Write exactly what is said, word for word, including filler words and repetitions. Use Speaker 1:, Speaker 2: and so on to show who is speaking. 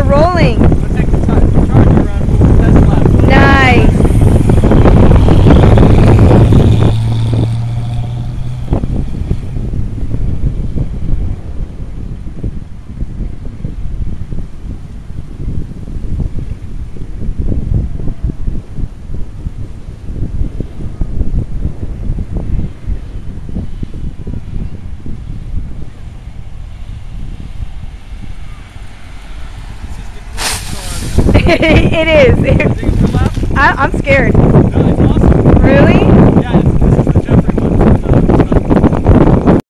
Speaker 1: rolling.
Speaker 2: We'll take the charger around and we'll test lap.
Speaker 1: Nice.
Speaker 2: This is the coolest car.
Speaker 1: It is.
Speaker 2: Think it's your lap?
Speaker 1: I, I'm scared.
Speaker 2: No, it's awesome.